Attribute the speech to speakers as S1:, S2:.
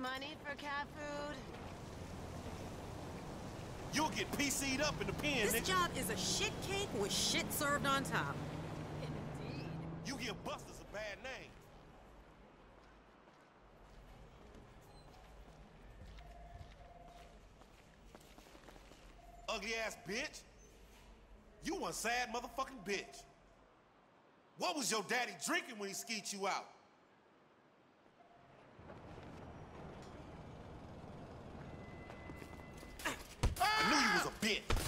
S1: money for cat food?
S2: You'll get PC'd up in the pen,
S3: This
S2: nigga.
S3: job is a shit cake with shit served on top.
S1: Indeed.
S2: You give busters a bad name. Ugly ass bitch. You one sad motherfucking bitch. What was your daddy drinking when he skeet you out? I knew you was a bitch.